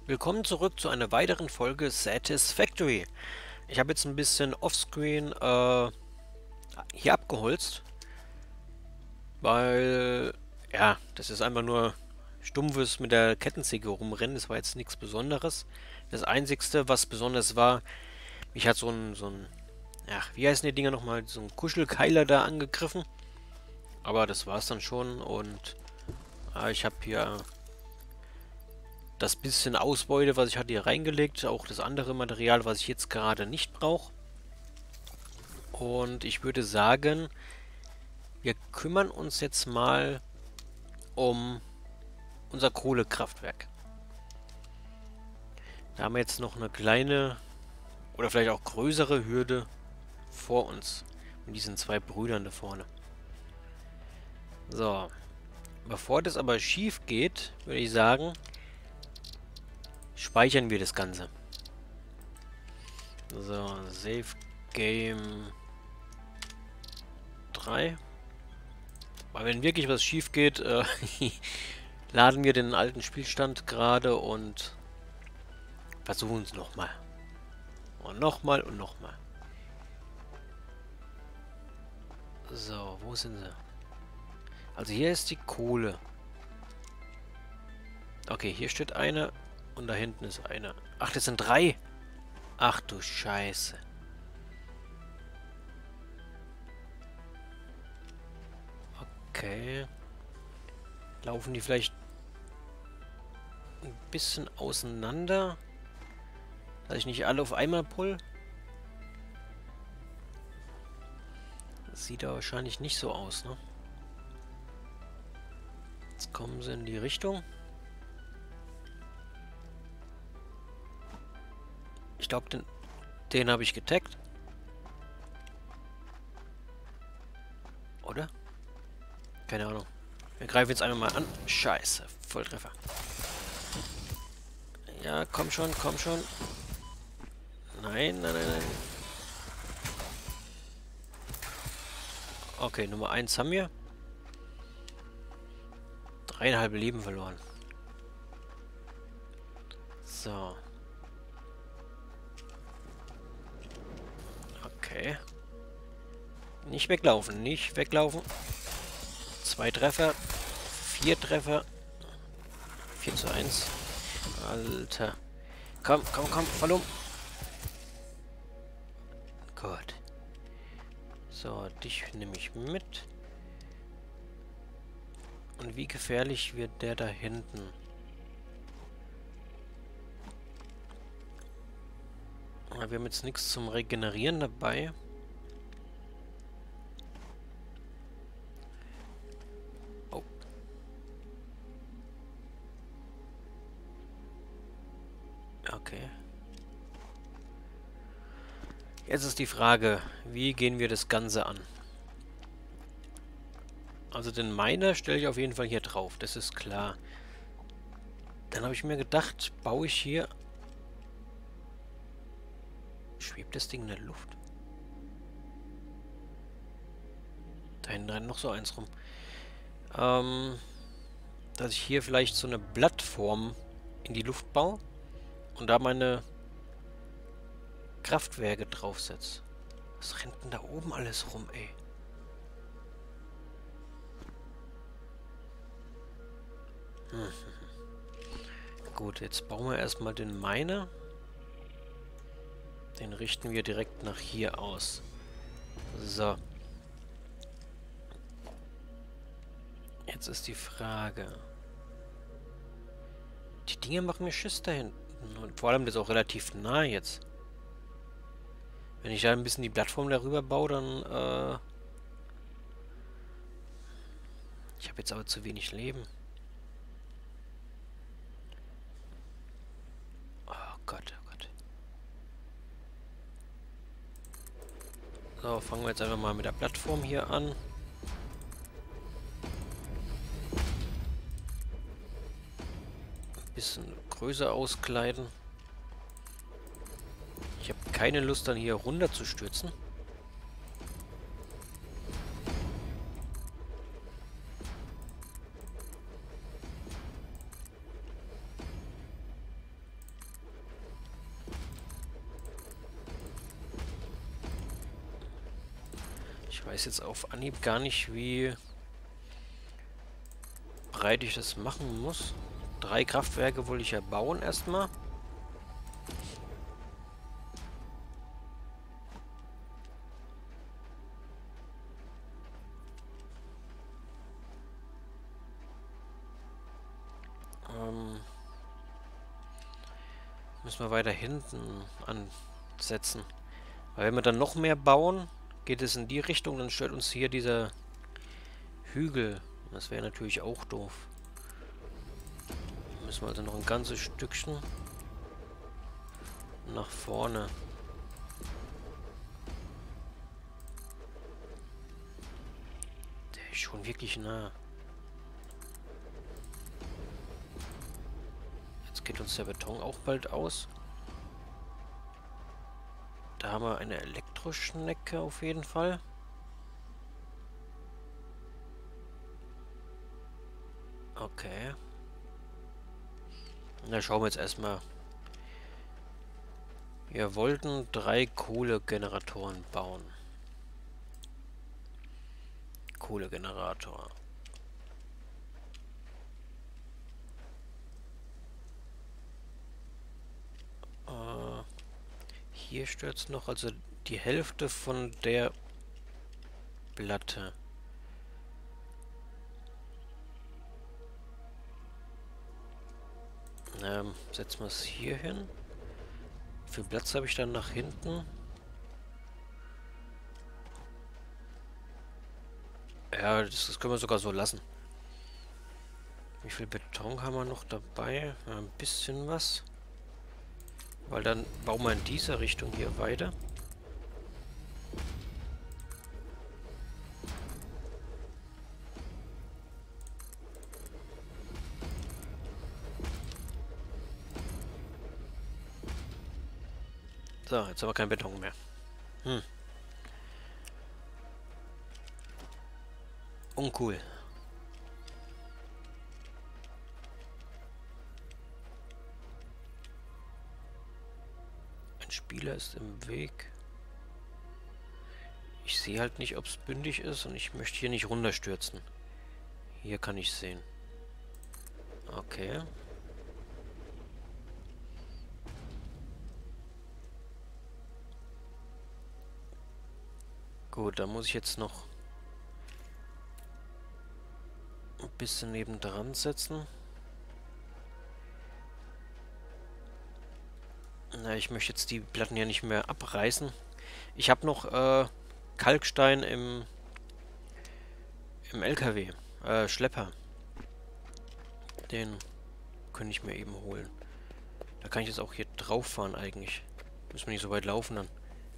Willkommen zurück zu einer weiteren Folge Satisfactory. Ich habe jetzt ein bisschen offscreen hier abgeholzt, weil, ja, das ist einfach nur stumpfes mit der Kettensäge rumrennen. Das war jetzt nichts Besonderes. Das Einzigste, was besonders war, mich hat ja, wie heißen die Dinger nochmal, so ein Kuschelkeiler da angegriffen. Aber das war's dann schon und ich habe hier das bisschen Ausbeute, was ich hatte, hier reingelegt. Auch das andere Material, was ich jetzt gerade nicht brauche. Und ich würde sagen, wir kümmern uns jetzt mal um unser Kohlekraftwerk. Da haben wir jetzt noch eine kleine oder vielleicht auch größere Hürde vor uns. Mit diesen zwei Brüdern da vorne. So. Bevor das aber schief geht, würde ich sagen, speichern wir das Ganze. So, Save Game 3. Weil wenn wirklich was schief geht, laden wir den alten Spielstand gerade und versuchen es nochmal. Und nochmal und nochmal. So, wo sind sie? Also hier ist die Kohle. Okay, hier steht eine und da hinten ist eine. Ach, das sind drei. Ach du Scheiße. Okay. Laufen die vielleicht ein bisschen auseinander? Dass ich nicht alle auf einmal pull? Das sieht da wahrscheinlich nicht so aus, ne? Jetzt kommen sie in die Richtung. Ich glaube, den habe ich getaggt. Oder? Keine Ahnung. Wir greifen jetzt einmal mal an. Scheiße, Volltreffer. Ja, komm schon, komm schon. Nein, nein, nein, nein. Okay, Nummer 1 haben wir. 3,5 Leben verloren. So. Okay. Nicht weglaufen, nicht weglaufen. 2 Treffer. 4 Treffer. 4:1. Alter. Komm, komm, komm, fall um. Gut. So, dich nehme ich mit. Und wie gefährlich wird der da hinten? Wir haben jetzt nichts zum Regenerieren dabei. Oh. Okay. Jetzt ist die Frage, wie gehen wir das Ganze an? Also den Miner stelle ich auf jeden Fall hier drauf, das ist klar. Dann habe ich mir gedacht, baue ich hier... Schwebt das Ding in der Luft? Da hinten rennt noch so eins rum. Dass ich hier vielleicht so eine Plattform in die Luft baue und da meine Kraftwerke draufsetze. Was rennt denn da oben alles rum, ey? Gut, jetzt bauen wir erstmal den Miner. Den richten wir direkt nach hier aus. So. Jetzt ist die Frage. Die Dinge machen mir Schiss da hinten. Und vor allem das ist auch relativ nah jetzt. Wenn ich da ein bisschen die Plattform darüber baue, dann ich habe jetzt aber zu wenig Leben. Oh Gott, oh Gott. So, fangen wir jetzt einfach mal mit der Plattform hier an. Ein bisschen größer auskleiden. Ich habe keine Lust, dann hier runter zu stürzen. Ich weiß jetzt auf Anhieb gar nicht, wie breit ich das machen muss. 3 Kraftwerke wollte ich ja bauen erstmal. Müssen wir weiter hinten ansetzen. Weil wenn wir dann noch mehr bauen, geht es in die Richtung, dann stört uns hier dieser Hügel. Das wäre natürlich auch doof. Müssen wir also noch ein ganzes Stückchen nach vorne. Der ist schon wirklich nah. Jetzt geht uns der Beton auch bald aus. Da haben wir eine Elektroschnecke auf jeden Fall. Okay. Na, schauen wir jetzt erstmal. Wir wollten 3 Kohlegeneratoren bauen. Kohlegenerator. Hier stürzt noch, also die Hälfte von der Platte. Setzen wir es hier hin. Wie viel Platz habe ich dann nach hinten? Ja, das können wir sogar so lassen. Wie viel Beton haben wir noch dabei? Ja, ein bisschen was. Weil dann bauen wir in dieser Richtung hier weiter. So, jetzt haben wir keinen Beton mehr. Uncool. Ein Spieler ist im Weg. Ich sehe halt nicht, ob es bündig ist und ich möchte hier nicht runterstürzen. Hier kann ich sehen. Okay. Gut, da muss ich jetzt noch ein bisschen nebendran setzen. Na, ich möchte jetzt die Platten ja nicht mehr abreißen. Ich habe noch Kalkstein im LKW. Schlepper. Den könnte ich mir eben holen. Da kann ich jetzt auch hier drauf fahren eigentlich. Müssen wir nicht so weit laufen dann.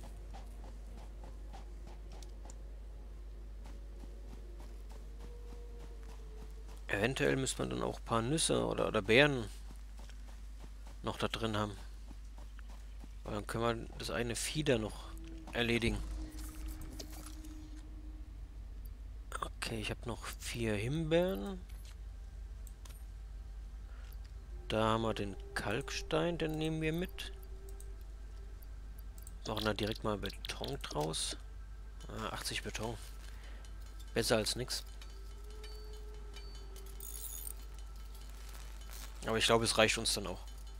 Eventuell müsste man dann auch ein paar Nüsse oder Beeren noch da drin haben. Weil dann können wir das eine Vieh da noch erledigen. Okay, ich habe noch 4 Himbeeren. Da haben wir den Kalkstein, den nehmen wir mit. Machen da direkt mal Beton draus. 80 Beton. Besser als nichts. Aber ich glaube, es reicht uns dann auch.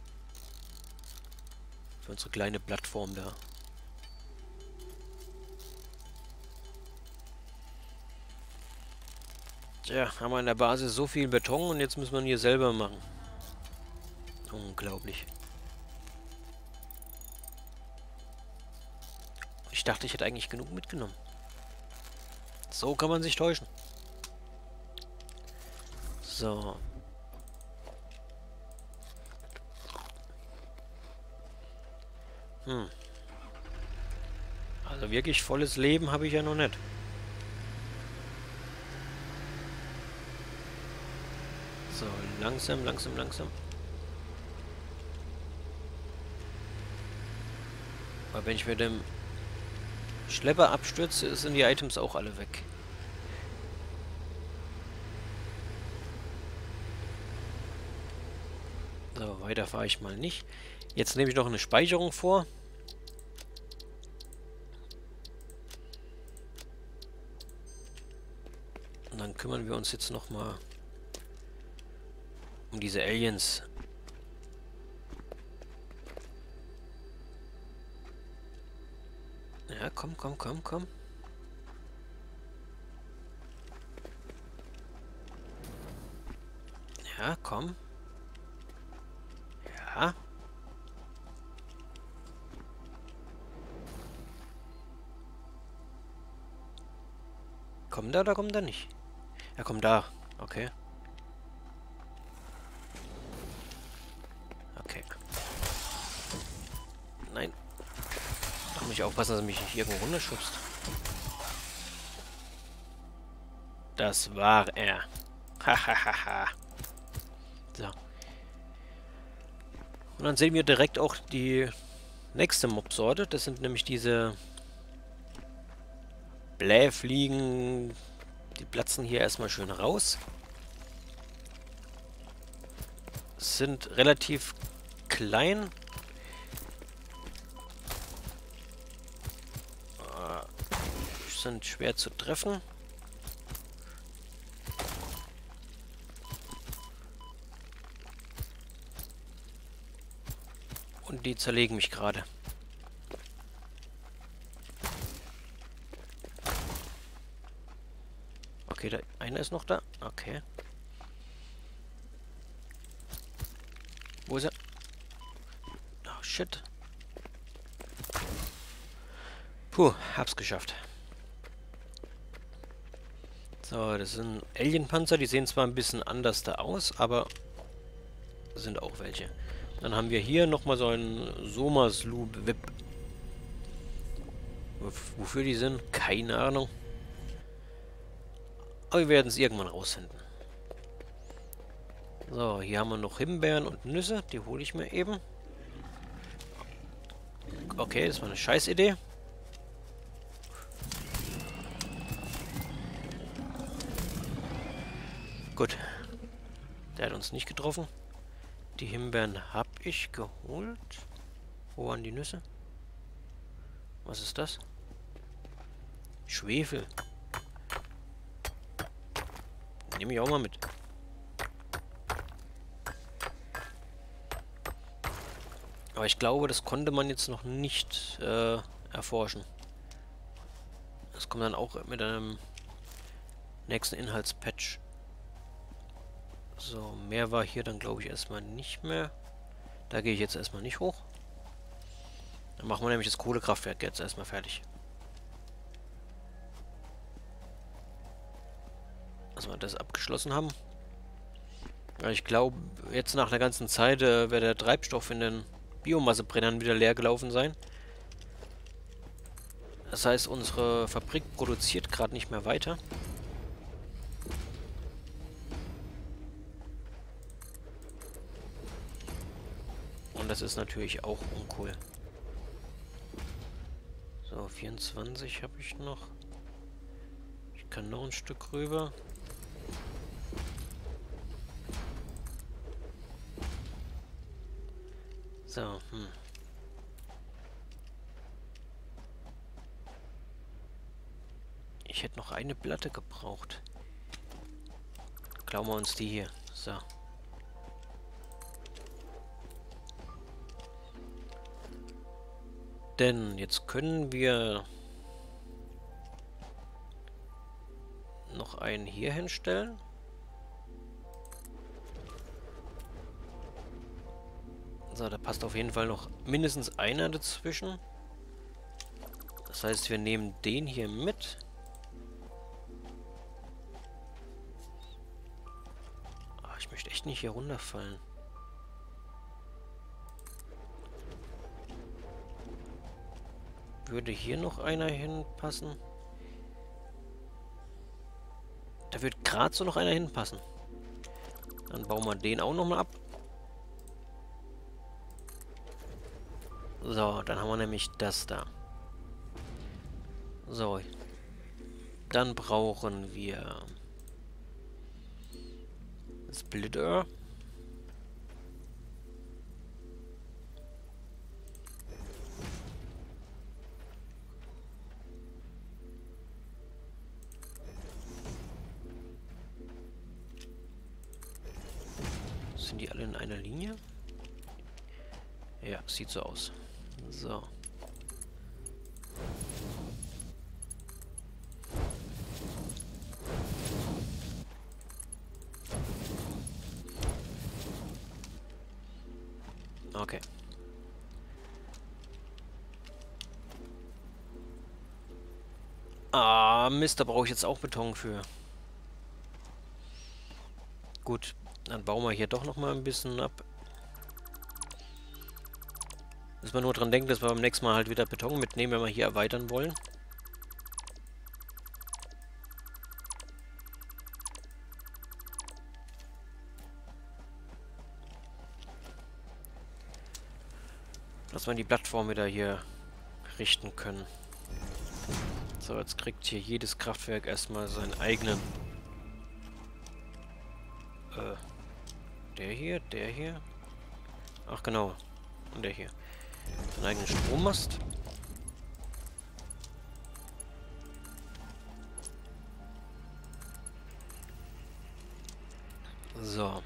Für unsere kleine Plattform da. Tja, haben wir in der Basis so viel Beton und jetzt müssen wir ihn hier selber machen. Unglaublich. Ich dachte, ich hätte eigentlich genug mitgenommen. So kann man sich täuschen. So. Also wirklich volles Leben habe ich ja noch nicht. So, langsam, langsam, langsam. Aber wenn ich mit dem Schlepper abstürze, sind die Items auch alle weg. So, weiter fahre ich mal nicht. Jetzt nehme ich noch eine Speicherung vor. kümmern wir uns jetzt nochmal um diese Aliens. Ja, komm, komm, komm, komm. Ja, komm. Ja. Kommt er oder kommt er nicht? Er kommt da. Okay. Okay. Nein. Da muss ich aufpassen, dass er mich nicht irgendwo runterschubst. Das war er. Hahaha. So. Und dann sehen wir direkt auch die nächste Mobsorte. Das sind nämlich diese Blähfliegen. Die platzen hier erstmal schön raus. Sind relativ klein. Sind schwer zu treffen. Und die zerlegen mich gerade. Okay, der eine ist noch da. Okay. Wo ist er? Oh, shit. Puh, hab's geschafft. So, das sind Alien-Panzer. Die sehen zwar ein bisschen anders da aus, aber sind auch welche. Dann haben wir hier nochmal so einen Somersloop-Wip. Wofür die sind? Keine Ahnung. Aber wir werden es irgendwann rausfinden. So, hier haben wir noch Himbeeren und Nüsse. Die hole ich mir eben. Okay, das war eine Scheißidee. Gut. Der hat uns nicht getroffen. Die Himbeeren habe ich geholt. Wo waren die Nüsse? Was ist das? Schwefel. Nehme ich auch mal mit. Aber ich glaube, das konnte man jetzt noch nicht erforschen. Das kommt dann auch mit einem nächsten Inhaltspatch. So, mehr war hier dann, glaube ich, erstmal nicht mehr. Da gehe ich jetzt erstmal nicht hoch. Dann machen wir nämlich das Kohlekraftwerk jetzt erstmal fertig. Dass wir das abgeschlossen haben. Ja, ich glaube, jetzt nach der ganzen Zeit wird der Treibstoff in den Biomassebrennern wieder leer gelaufen sein. Das heißt, unsere Fabrik produziert gerade nicht mehr weiter. Und das ist natürlich auch uncool. So, 24 habe ich noch. Ich kann noch ein Stück rüber. So, Ich hätte noch eine Platte gebraucht. Klauen wir uns die hier. So. Denn jetzt können wir noch einen hier hinstellen. So, da passt auf jeden Fall noch mindestens einer dazwischen. Das heißt, wir nehmen den hier mit. Ah, ich möchte echt nicht hier runterfallen. Würde hier noch einer hinpassen? Da würde gerade so noch einer hinpassen. Dann bauen wir den auch nochmal ab. So, dann haben wir nämlich das da. So. Dann brauchen wir Splitter. Sind die alle in einer Linie? Ja, sieht so aus. So. Okay. Ah, Mist, da brauche ich jetzt auch Beton für. Gut, dann bauen wir hier doch noch mal ein bisschen ab. Müssen wir nur dran denken, dass wir beim nächsten Mal halt wieder Beton mitnehmen, wenn wir hier erweitern wollen. Dass wir die Plattform wieder hier richten können. So, jetzt kriegt hier jedes Kraftwerk erstmal seinen eigenen. Der hier. Ach genau. Und der hier. Seinen eigenen Strommast. So.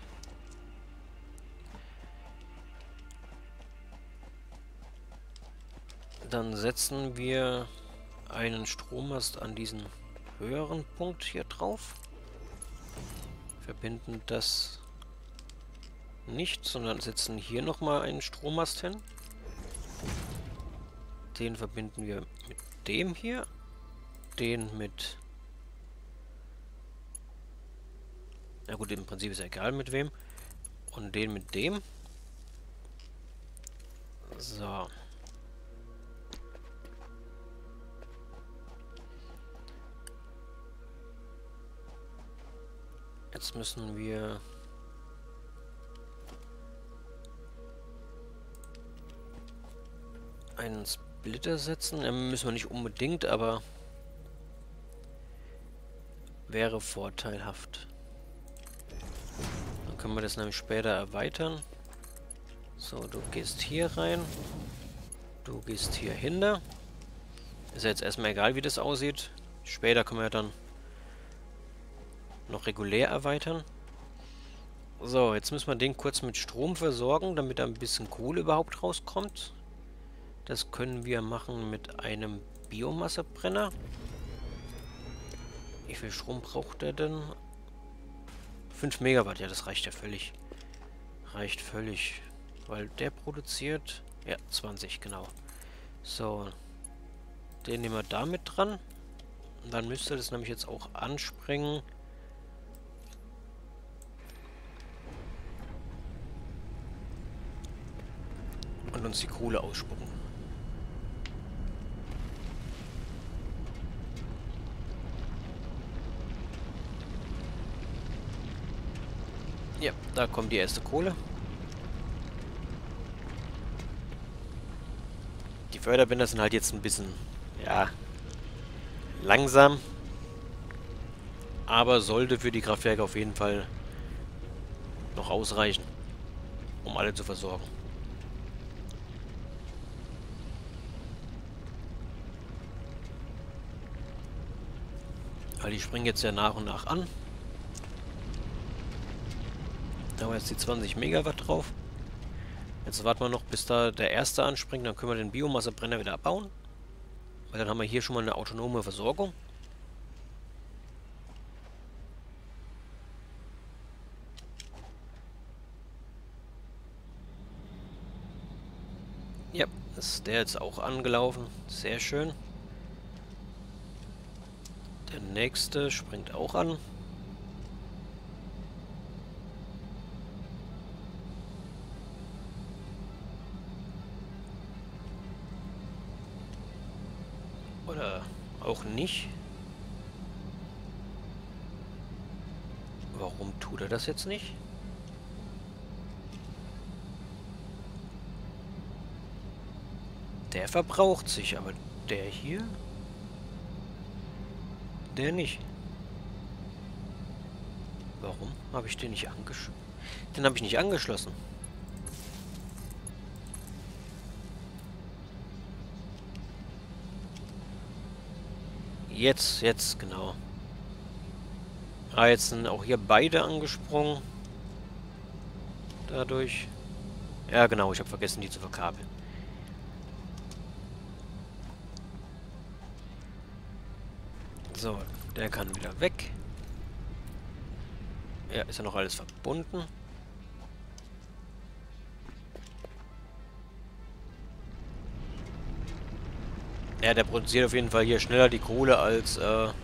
Dann setzen wir einen Strommast an diesen höheren Punkt hier drauf. Verbinden das nicht, sondern setzen hier nochmal einen Strommast hin. Den verbinden wir mit dem hier. Den mit... Na gut, im Prinzip ist ja egal mit wem. Und den mit dem. So. Jetzt müssen wir... einen Splitter setzen. Müssen wir nicht unbedingt, aber... wäre vorteilhaft. Dann können wir das nämlich später erweitern. So, du gehst hier rein. Du gehst hier hinter. Ist ja jetzt erstmal egal, wie das aussieht. Später können wir dann noch regulär erweitern. So, jetzt müssen wir den kurz mit Strom versorgen, damit da ein bisschen Kohle überhaupt rauskommt. Das können wir machen mit einem Biomassebrenner. Wie viel Strom braucht der denn? 5 Megawatt, ja, das reicht ja völlig. Reicht völlig. Weil der produziert... Ja, 20, genau. So. Den nehmen wir damit dran. Und dann müsste das nämlich jetzt auch anspringen. Und uns die Kohle ausspucken. Ja, da kommt die erste Kohle. Die Förderbänder sind halt jetzt ein bisschen, ja, langsam. Aber sollte für die Kraftwerke auf jeden Fall noch ausreichen, um alle zu versorgen. Weil die springen jetzt ja nach und nach an. Da haben wir jetzt die 20 Megawatt drauf. Jetzt warten wir noch, bis da der erste anspringt. Dann können wir den Biomassebrenner wieder abbauen. Weil dann haben wir hier schon mal eine autonome Versorgung. Ja, ist der jetzt auch angelaufen. Sehr schön. Der nächste springt auch an. Oder auch nicht. Warum tut er das jetzt nicht? Der verbraucht sich, aber der hier? Der nicht. Warum habe ich den nicht angeschlossen? Den habe ich nicht angeschlossen. Jetzt, genau. Ah, jetzt sind auch hier beide angesprungen. dadurch. Ja, genau, ich habe vergessen, die zu verkabeln. So, der kann wieder weg. Ja, ist ja noch alles verbunden. Ja, der produziert auf jeden Fall hier schneller die Kohle als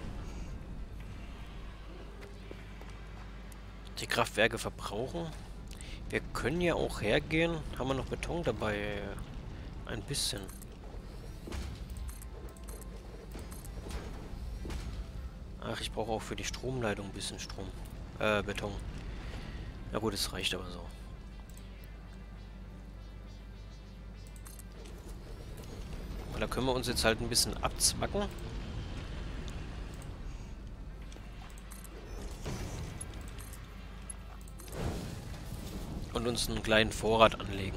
die Kraftwerke verbrauchen. Wir können ja auch hergehen. Haben wir noch Beton dabei? Ein bisschen. Ach, ich brauche auch für die Stromleitung ein bisschen Strom. Beton. Na gut, es reicht aber so. Und da können wir uns jetzt halt ein bisschen abzwacken. Und uns einen kleinen Vorrat anlegen.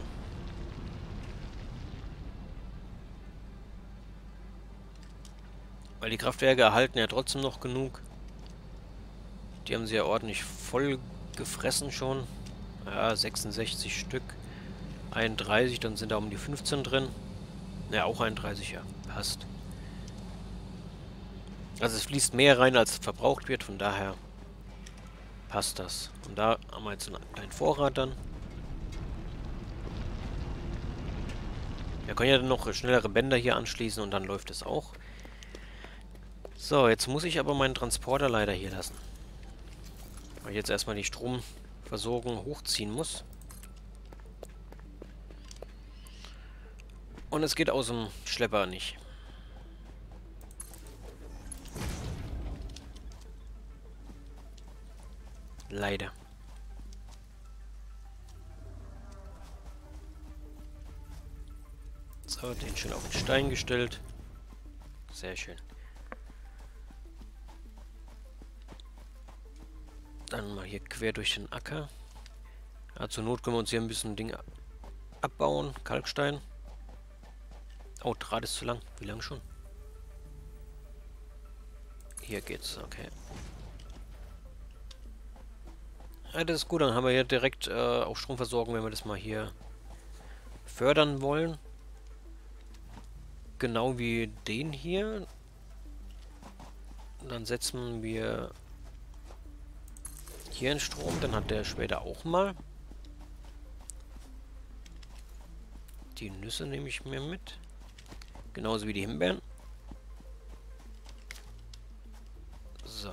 Weil die Kraftwerke erhalten ja trotzdem noch genug. Die haben sie ja ordentlich voll gefressen schon. Ja, 66 Stück. 31, dann sind da um die 15 drin. Ja, auch 31, ja. Passt. Also es fließt mehr rein, als verbraucht wird, von daher passt das. Und da haben wir jetzt einen kleinen Vorrat dann. Wir können ja dann noch schnellere Bänder hier anschließen und dann läuft es auch. So, jetzt muss ich aber meinen Transporter leider hier lassen. Weil ich jetzt erstmal die Stromversorgung hochziehen muss. Und es geht aus dem Schlepper nicht. Leider. So, den schön auf den Stein gestellt. Sehr schön. Dann mal hier quer durch den Acker. Ja, zur Not können wir uns hier ein bisschen Ding abbauen. Kalkstein. Oh, Draht ist zu lang. Wie lang schon? Hier geht's, okay. Ja, das ist gut, dann haben wir hier direkt auch Stromversorgung, wenn wir das mal hier fördern wollen. Genau wie den hier. Dann setzen wir hier einen Strom, dann hat der später auch mal. Die Nüsse nehme ich mir mit. Genauso wie die Himbeeren. So.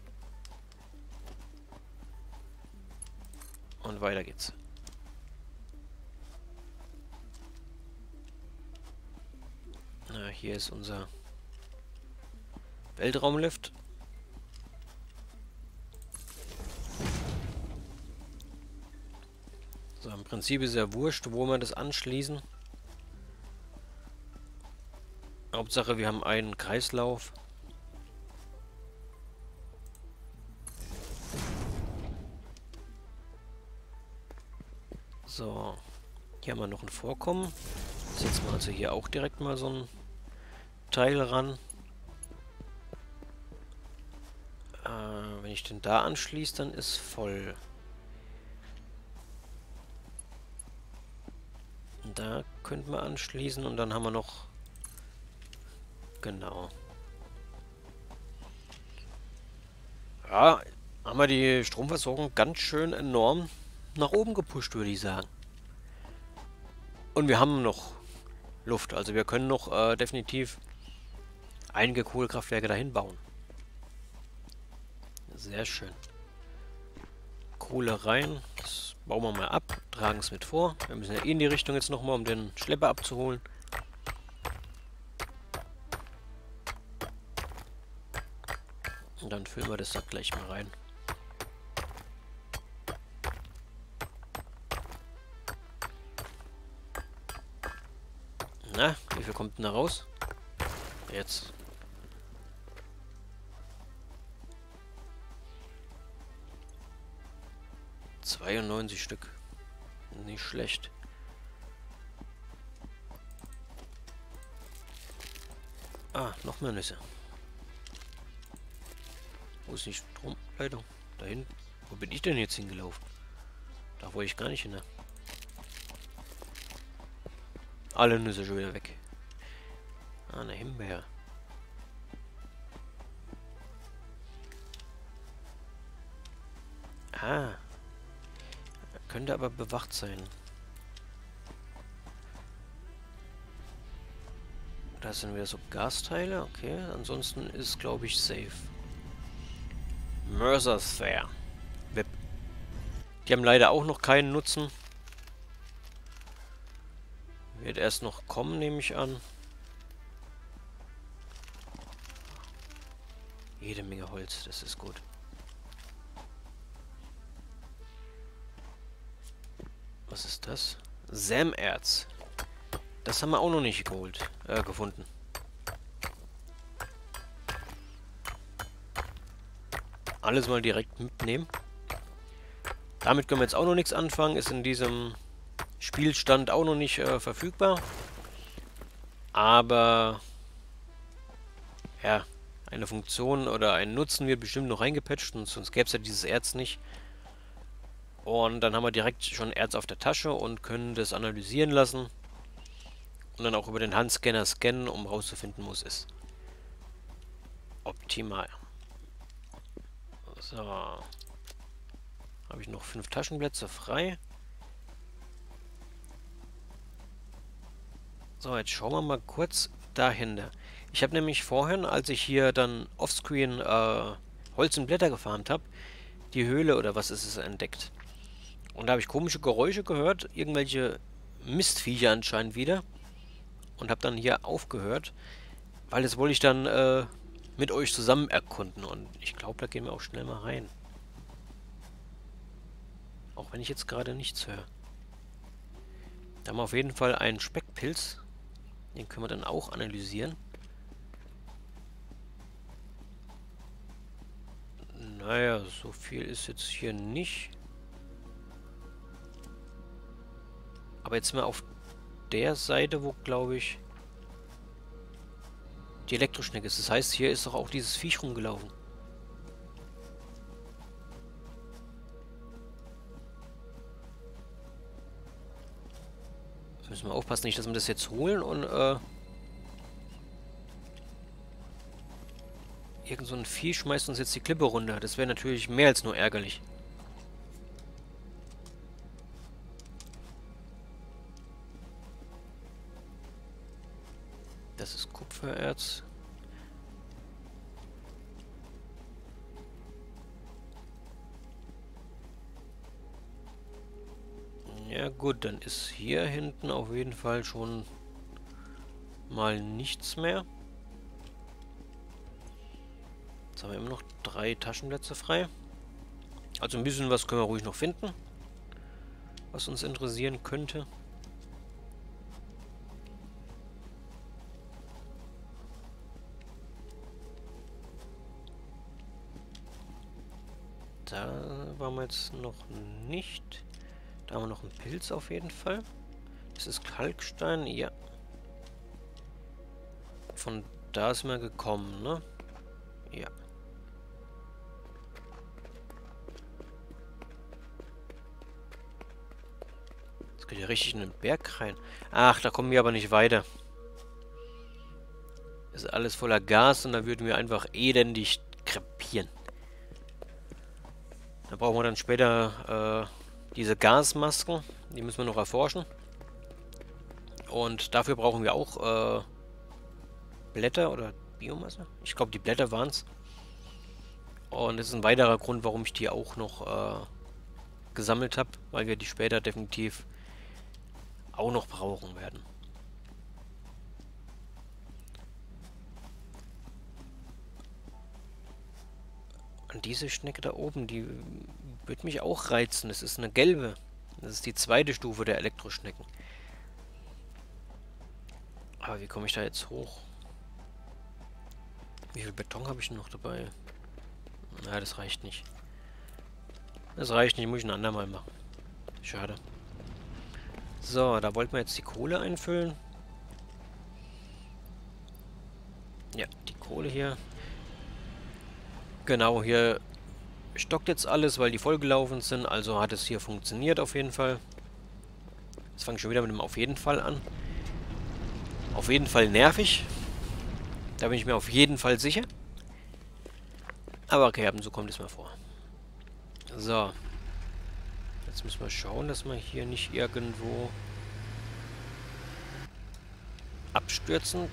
Und weiter geht's. Na, hier ist unser Weltraumlift. So, im Prinzip ist ja wurscht, wo wir das anschließen. Hauptsache, wir haben einen Kreislauf. So, hier haben wir noch ein Vorkommen. Setzen wir also hier auch direkt mal so ein Teil ran. Wenn ich den da anschließe, dann ist voll. Und da könnten wir anschließen und dann haben wir noch... Genau. Ja, haben wir die Stromversorgung ganz schön enorm nach oben gepusht, würde ich sagen. Und wir haben noch Luft. Also wir können noch definitiv einige Kohlekraftwerke dahin bauen. Sehr schön. Kohle rein. Das bauen wir mal ab. Tragen es mit vor. Wir müssen ja eh in die Richtung jetzt nochmal, um den Schlepper abzuholen. Und dann füllen wir das da gleich mal rein. Na, wie viel kommt denn da raus? Jetzt. ...92 Stück. Nicht schlecht. Ah, noch mehr Nüsse. Wo ist die Stromleitung? Da hinten. Wo bin ich denn jetzt hingelaufen? Da wollte ich gar nicht hin. Ne? Alle Nüsse schon wieder weg. Ah, eine Himbeere. Ah. Könnte aber bewacht sein. Da sind wieder so Gasteile. Okay, ansonsten ist, glaube ich, safe. Mercer's Fair. Web. Die haben leider auch noch keinen Nutzen. Wird erst noch kommen, nehme ich an. Jede Menge Holz, das ist gut. Was ist das? Sämerz. Das haben wir auch noch nicht gefunden. Alles mal direkt mitnehmen. Damit können wir jetzt auch noch nichts anfangen. Ist in diesem Spielstand auch noch nicht verfügbar. Aber ja, eine Funktion oder ein Nutzen wird bestimmt noch reingepatcht. Und sonst gäbe es ja dieses Erz nicht. Und dann haben wir direkt schon Erz auf der Tasche und können das analysieren lassen. Und dann auch über den Handscanner scannen, um rauszufinden, wo es ist. Optimal. So. Habe ich noch 5 Taschenplätze frei. So, jetzt schauen wir mal kurz dahinter. Ich habe nämlich vorhin, als ich hier dann offscreen Holz und Blätter gefarmt habe, die Höhle oder was ist es entdeckt. Und da habe ich komische Geräusche gehört, irgendwelche Mistviecher anscheinend wieder. Und habe dann hier aufgehört, weil das wollte ich dann mit euch zusammen erkunden. Und ich glaube, da gehen wir auch schnell mal rein. Auch wenn ich jetzt gerade nichts höre. Da haben wir auf jeden Fall einen Speckpilz. Den können wir dann auch analysieren. Naja, so viel ist jetzt hier nicht. Aber jetzt mal auf der Seite, wo, glaube ich, die Elektroschnecke ist. Das heißt, hier ist doch auch dieses Viech rumgelaufen. Müssen wir aufpassen, nicht, dass wir das jetzt holen und irgend so ein Vieh schmeißt uns jetzt die Klippe runter. Das wäre natürlich mehr als nur ärgerlich. Das ist Kupfererz. Ja gut, dann ist hier hinten auf jeden Fall schon mal nichts mehr. Jetzt haben wir immer noch 3 Taschenplätze frei. Also ein bisschen was können wir ruhig noch finden, was uns interessieren könnte. Da waren wir jetzt noch nicht. Da haben wir noch einen Pilz auf jeden Fall. Das ist Kalkstein, ja. Von da ist man gekommen, ne? Ja. Jetzt geht ja richtig in den Berg rein. Ach, da kommen wir aber nicht weiter. Das ist alles voller Gas und da würden wir einfach elendig krepieren. Da brauchen wir dann später diese Gasmasken. Die müssen wir noch erforschen. Und dafür brauchen wir auch Blätter oder Biomasse. Ich glaube, die Blätter waren es. Und das ist ein weiterer Grund, warum ich die auch noch gesammelt habe, weil wir die später definitiv auch noch brauchen werden. Und diese Schnecke da oben, die wird mich auch reizen. Das ist eine gelbe. Das ist die zweite Stufe der Elektroschnecken. Aber wie komme ich da jetzt hoch? Wie viel Beton habe ich noch dabei? Na, das reicht nicht. Das reicht nicht, muss ich ein andermal machen. Schade. So, da wollten wir jetzt die Kohle einfüllen. Ja, die Kohle hier. Genau, hier stockt jetzt alles, weil die vollgelaufen sind. Also hat es hier funktioniert auf jeden Fall. Jetzt fange ich schon wieder mit dem auf jeden Fall an. Auf jeden Fall nervig. Da bin ich mir auf jeden Fall sicher. Aber okay, ab und zu kommt es mal vor. So. Jetzt müssen wir schauen, dass wir hier nicht irgendwo abstürzen.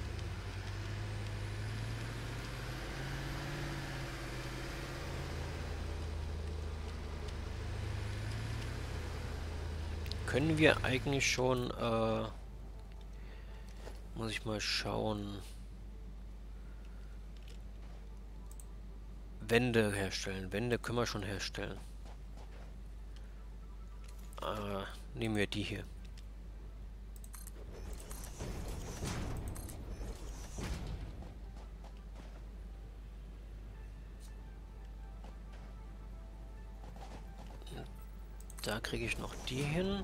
Können wir eigentlich schon, muss ich mal schauen, Wände herstellen. Wände können wir schon herstellen. Nehmen wir die hier. Da kriege ich noch die hin.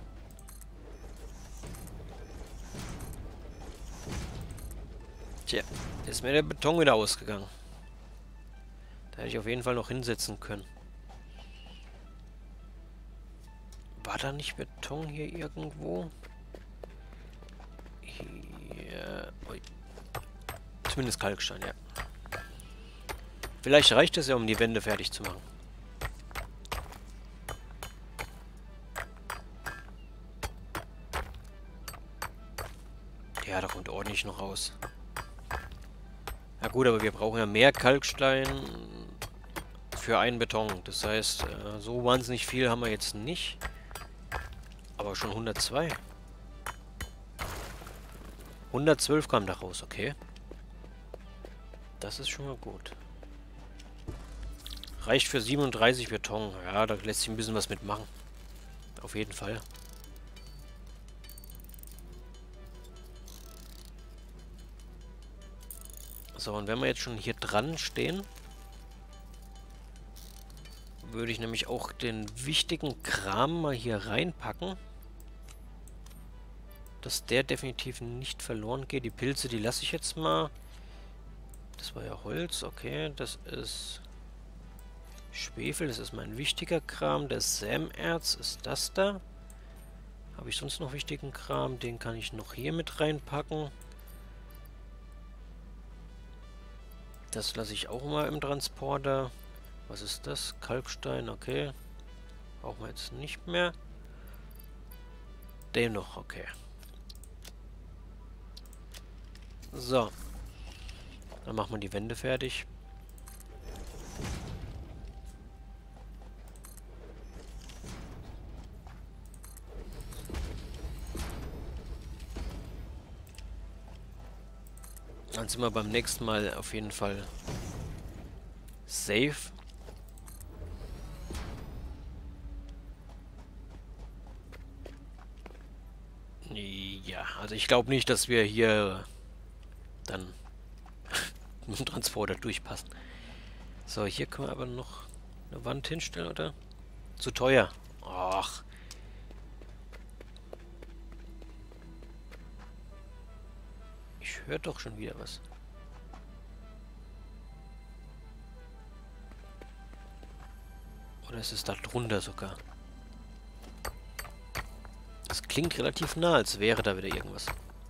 Tja, ist mir der Beton wieder ausgegangen. Da hätte ich auf jeden Fall noch hinsetzen können. War da nicht Beton hier irgendwo? Hier. Ui. Zumindest Kalkstein, ja. Vielleicht reicht es ja, um die Wände fertig zu machen. Ja, da kommt ordentlich noch raus. Ja gut, aber wir brauchen ja mehr Kalkstein für einen Beton. Das heißt, so wahnsinnig viel haben wir jetzt nicht. Aber schon 102. 112 kam da raus, okay. Das ist schon mal gut. Reicht für 37 Beton. Ja, da lässt sich ein bisschen was mitmachen. Auf jeden Fall. So, und wenn wir jetzt schon hier dran stehen, würde ich nämlich auch den wichtigen Kram mal hier reinpacken. Dass der definitiv nicht verloren geht. Die Pilze, die lasse ich jetzt mal. Das war ja Holz, okay. Das ist Schwefel, das ist mein wichtiger Kram. Das Sämerz ist das da. Habe ich sonst noch wichtigen Kram? Den kann ich noch hier mit reinpacken. Das lasse ich auch mal im Transporter. Was ist das? Kalkstein, okay. Brauchen wir jetzt nicht mehr. Den noch, okay. So. Dann machen wir die Wände fertig. Dann sind wir beim nächsten Mal auf jeden Fall safe. Ja, also ich glaube nicht, dass wir hier dann mit dem Transporter durchpassen. So, hier können wir aber noch eine Wand hinstellen, oder? Zu teuer. Ach. Ich höre doch schon wieder was. Oder ist es da drunter sogar? Das klingt relativ nah, als wäre da wieder irgendwas.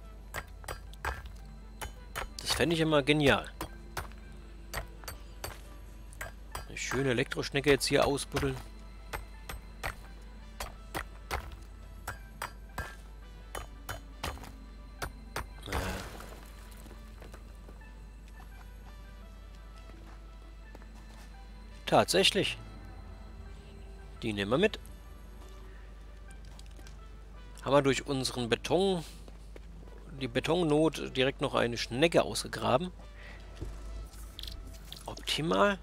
Das fände ich immer genial. Eine schöne Elektroschnecke jetzt hier ausbuddeln. Tatsächlich. Die nehmen wir mit. Haben wir durch unseren Beton, die Betonnot, direkt noch eine Schnecke ausgegraben. Optimal.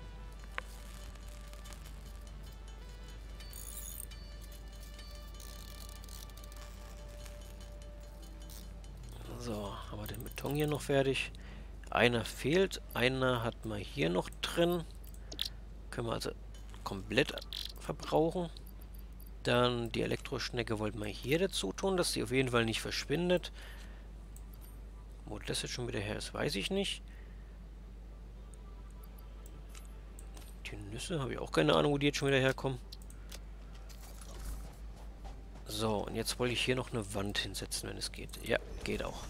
So, haben wir den Beton hier noch fertig. Einer fehlt, einer hat man hier noch drin. Können wir also komplett verbrauchen. Dann die Elektroschnecke wollten wir hier dazu tun, dass sie auf jeden Fall nicht verschwindet. Wo das jetzt schon wieder her ist, weiß ich nicht. Die Die Nüsse habe ich auch keine Ahnung, wo die jetzt schon wieder herkommen. So, und jetzt wollte ich hier noch eine Wand hinsetzen, wenn es geht. Ja, geht auch.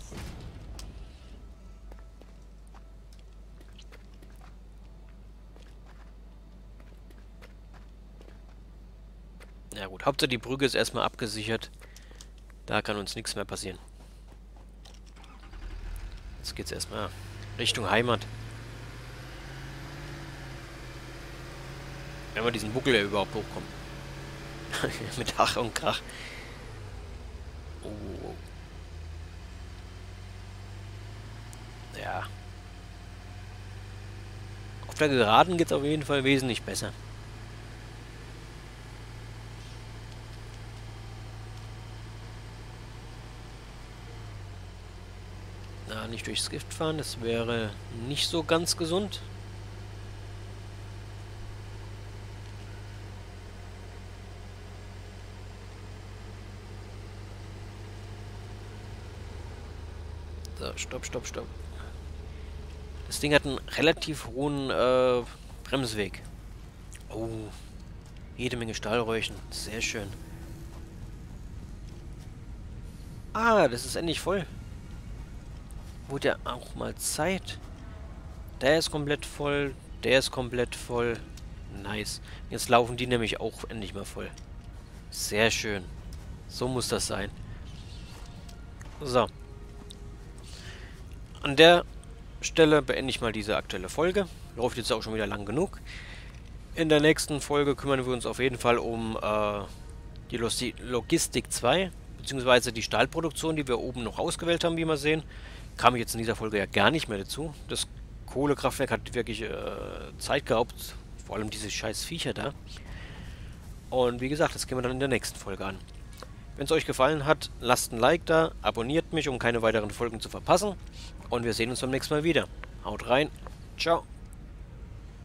Ja gut, Hauptsache die Brücke ist erstmal abgesichert. Da kann uns nichts mehr passieren. Jetzt geht's erstmal Richtung Heimat. Wenn wir diesen Buckel ja überhaupt hochkommen. Mit Ach und Krach. Oh, oh, oh. Ja. Auf der Geraden geht's auf jeden Fall wesentlich besser. Na, nicht durchs Gift fahren, das wäre nicht so ganz gesund. So, stopp, stopp, stopp. Das Ding hat einen relativ hohen Bremsweg. Oh, jede Menge Stahlräuchen. Sehr schön. Ah, das ist endlich voll. Wurde ja auch mal Zeit. Der ist komplett voll. Der ist komplett voll. Nice. Jetzt laufen die nämlich auch endlich mal voll. Sehr schön. So muss das sein. So. An der Stelle beende ich mal diese aktuelle Folge. Läuft jetzt auch schon wieder lang genug. In der nächsten Folge kümmern wir uns auf jeden Fall um die Logistik 2, beziehungsweise die Stahlproduktion, die wir oben noch ausgewählt haben, wie wir sehen. Kam ich jetzt in dieser Folge ja gar nicht mehr dazu. Das Kohlekraftwerk hat wirklich Zeit geraubt, vor allem diese scheiß Viecher da. Und wie gesagt, das gehen wir dann in der nächsten Folge an. Wenn es euch gefallen hat, lasst ein Like da, abonniert mich, um keine weiteren Folgen zu verpassen. Und wir sehen uns beim nächsten Mal wieder. Haut rein. Ciao.